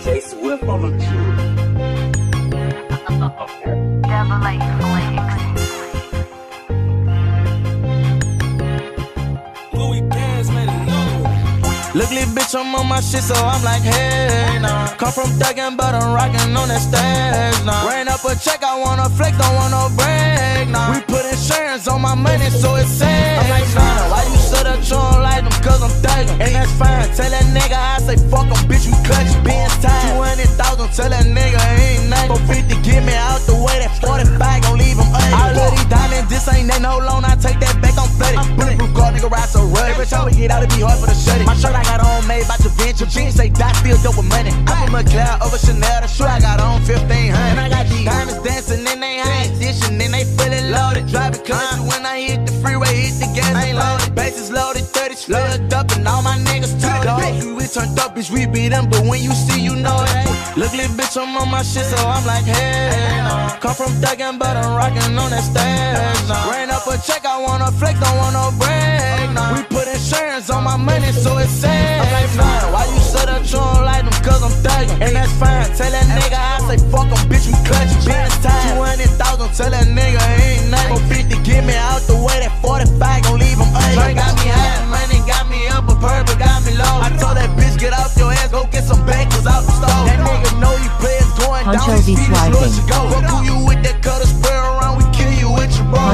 J Swift on the tour. Double A Flex. Look, little bitch, I'm on my shit, so I'm like, hey, nah. Come from thuggin', but I'm rockin' on that stage, nah. Ran up a check, I wanna flex, don't want no break, nah. We put insurance on my money, so it's safe. I'm like, nah, why you stood up, you don't like them, cause I'm thuggin'. And that's fine, tell that nigga, I say, fuck him, bitch, we cut you, being tired. 200,000, tell that nigga, ain't nothing. 450, get me out the way, that 45 gon' leave him ugly. All of these diamonds, this ain't that no loan, I take that back, I'm flooded. Bulletproof car, nigga, ride so rugged. Every time we get out, it be hard for the shut it. My shirt I got on made by Da Vinci. Jeans say die, still dope with money. I put McLeod over Chanel, the shoe I got on 1500. And I got these diamonds dancing in they high edition, and they feeling loaded. Driving crazy when I hit the freeway, hit the gas, ain't loaded. Bases loaded, 30 loaded up, and all my niggas told it. We turned up, bitch, we beat them, but when you see, you know it. Look, little bitch, I'm on my shit, so I'm like, hey, nah. Come from thuggin', but I'm rockin' on that stage, nah. Ran up a check, I wanna flex, don't want no break, nah. We put insurance on my money, so it's safe. I'm like, nah, why you stood up, you don't like them, cause I'm thuggin'. And that's fine, tell that nigga, I say, fuck him, bitch, we cut you, being tired. 200,000, tell that nigga, ain't nothing. 450, get me out the way, that 45 gon' leave him ugly. Drink got me high, money got me up, a purple got me low. I told that bitch, get off your ass, go get some bacons out the stove. That nigga know you players going down, his feet is low, she go. Fuck who you with that cutter, spray around, we kill you with your bro.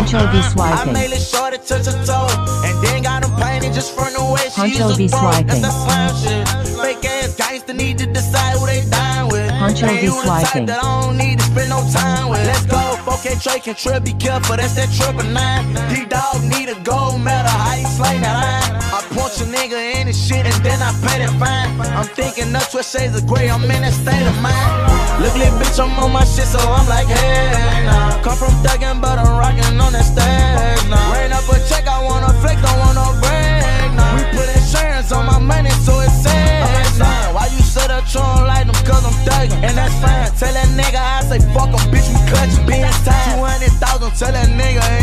I made it short, it touch her toe, and then got him painted just from the way she used to throw. That's that slime shit. Fake ass gangsta need to decide who they dying with. And you the type that I don't need to spend no time with. Let's go, 4K Trey can trip, be careful, that's that 999. D-Dog need a gold medal, how you slay that line? I punch a nigga in his shit and then I pay that fine. I'm thinking up 12 shades of gray, I'm in that state of mind. Look, little bitch, I'm on my shit, so I'm like, hey, nah. Come from thuggin', but I'm rockin' on that stage, nah. Ran up a check, I wanna flex, don't want no break, nah. We put insurance on my money, so it's safe. I'm like, nah, why you stood up, you don't like them, cause I'm thuggin'. And that's fine, tell that nigga, I say, fuck him, bitch, we cut you, being tired. 200,000, tell that nigga,